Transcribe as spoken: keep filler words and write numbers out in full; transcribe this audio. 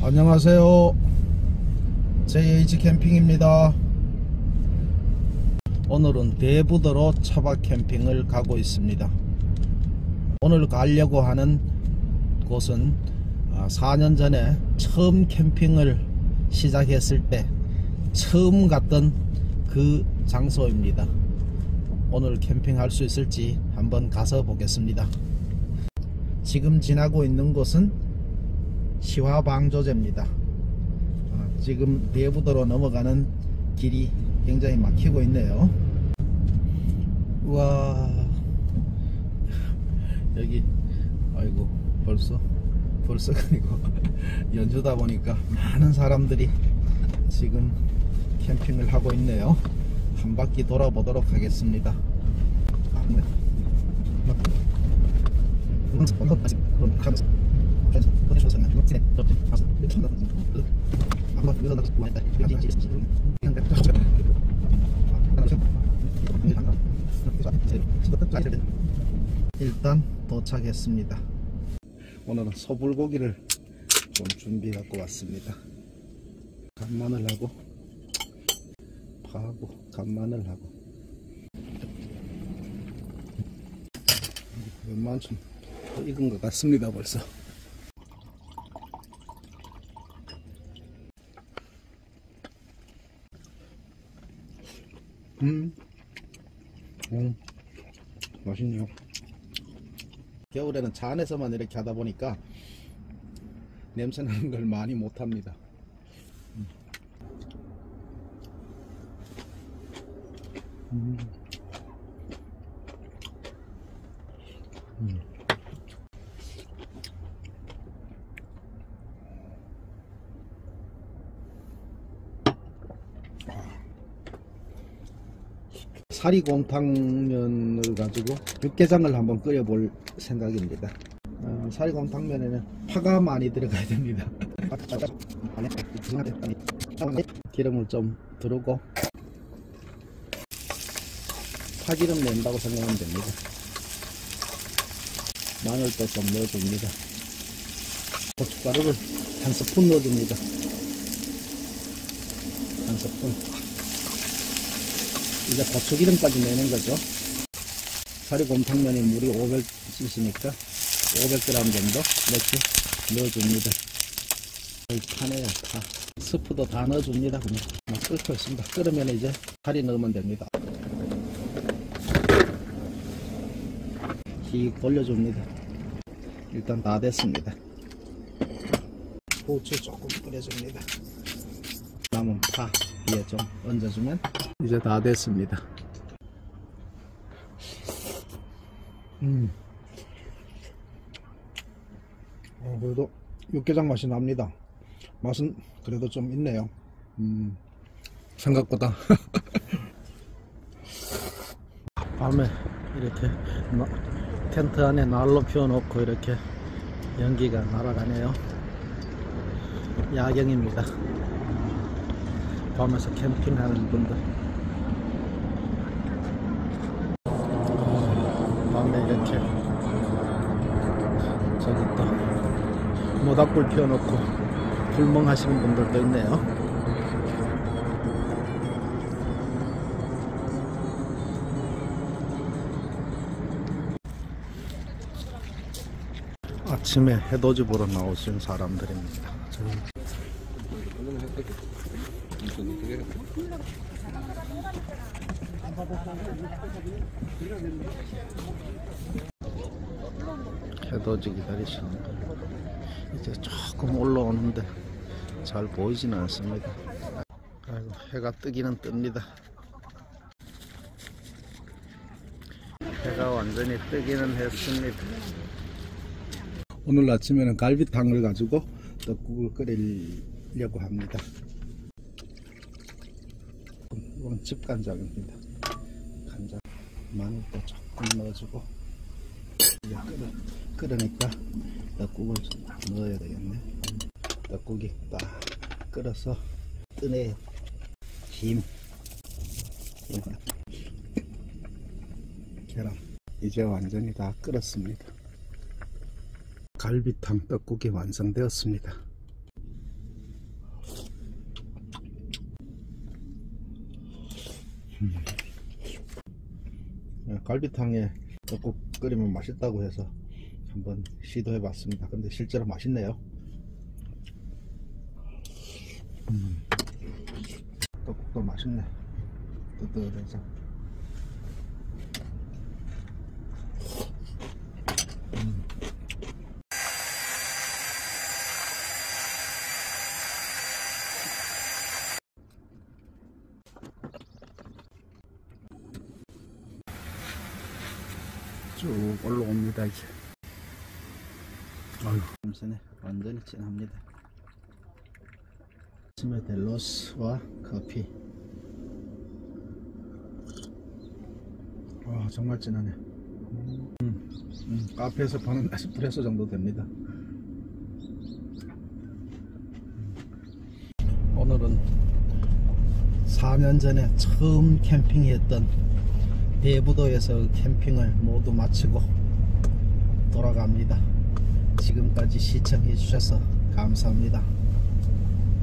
안녕하세요, 제이에이치 캠핑입니다. 오늘은 대부도로 차박 캠핑을 가고 있습니다. 오늘 가려고 하는 곳은 사 년 전에 처음 캠핑을 시작했을 때 처음 갔던 그 장소입니다. 오늘 캠핑할 수 있을지 한번 가서 보겠습니다. 지금 지나고 있는 곳은 시화방조제입니다. 지금 대부도로 넘어가는 길이 굉장히 막히고 있네요. 우와, 여기 아이고 벌써 벌써 그리고 연주다 보니까 많은 사람들이 지금 캠핑을 하고 있네요. 한 바퀴 돌아보도록 하겠습니다. 일단 도착했습니다. 오늘은 소불고기를 좀 준비해 갖고 왔습니다. 간마늘하고 파하고 간마늘하고 웬만큼 더 익은 것 같습니다. 벌써 음, 음 맛있네요. 겨울에는 차 안에서만 이렇게 하다 보니까 냄새 나는 걸 많이 못합니다. 음. 음. 음. 사리곰탕면을 가지고 육개장을 한번 끓여 볼 생각입니다. 어, 사리곰탕면에는 파가 많이 들어가야 됩니다. 기름을 좀 두르고 파기름 낸다고 생각하면 됩니다. 마늘도 좀 넣어줍니다. 고춧가루를 한 스푼 넣어줍니다. 한 스푼. 이제 고추기름까지 내는 거죠. 사리곰탕면이 물이 오백 씨씨니까 오백 그램 정도 이렇게 넣어줍니다. 거의 파네요, 파. 스프도 다 넣어줍니다. 그냥 막 끓고 있습니다. 끓으면 이제 살이 넣으면 됩니다. 휙 돌려줍니다. 일단 다 됐습니다. 후추 조금 뿌려줍니다. 남은 파 위에 좀 얹어주면 이제 다 됐습니다. 음, 어, 그래도 육개장 맛이 납니다. 맛은 그래도 좀 있네요. 음, 생각보다. 밤에 이렇게 텐트 안에 난로 피워놓고 이렇게 연기가 날아가네요. 야경입니다. 밤에서 캠핑하는 분들, 밤에 이렇게 저기 또 모닥불 피워놓고 불멍 하시는 분들도 있네요. 아침에 해돋이 보러 나오신 사람들입니다. 저기 해돋이 기다리시는 분, 이제 조금 올라오는데 잘 보이지는 않습니다. 아이고, 해가 뜨기는 뜹니다. 해가 완전히 뜨기는 했습니다. 오늘 아침에는 갈비탕을 가지고 떡국을 끓이려고 합니다. 이건 집간장입니다. 간장, 마늘도 조금 넣어주고, 이제 끓어, 끓으니까 떡국을 넣어야 되겠네. 떡국이 딱 끓어서 뜨네요. 김, 계란, 이제 완전히 다 끓었습니다. 갈비탕 떡국이 완성되었습니다. 갈비탕에 떡국 끓이면 맛있다고 해서 한번 시도해 봤습니다. 근데 실제로 맛있네요. 음. 떡국도 맛있네. 뜨뜻해서. 음. 쭉 올라옵니다. 이제 아유, 냄새네. 완전히 진합니다. 스메델로스와 커피. 와, 정말 진하네. 음, 음, 카페에서 파는 에스프레소 정도 됩니다. 오늘은 사 년 전에 처음 캠핑했던 대부도에서 캠핑을 모두 마치고 돌아갑니다. 지금까지 시청해 주셔서 감사합니다.